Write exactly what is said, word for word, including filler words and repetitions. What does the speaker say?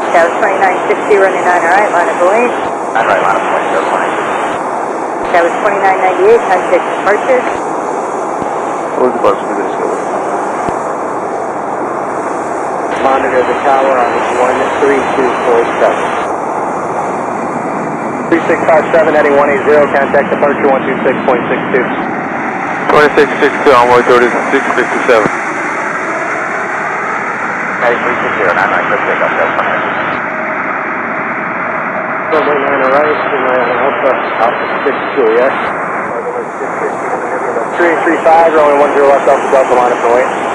That was twenty-nine sixty, running nine right, line of point. nine right, line of point, zero twenty. That was twenty-nine ninety-eight, contact departure. What was the bus for this over? Monitor the tower on one three two four seven. three six five seven, heading one eighty, contact departure one two six point six two. twenty-six sixty-two, onward thirty-six fifty-seven. Heading three six zero, nine right, quick pickup, zero twenty. Runway nine right, Alpha, Alpha six Juliet. three three five, runway one zero left, Alpha Delta, line up and wait.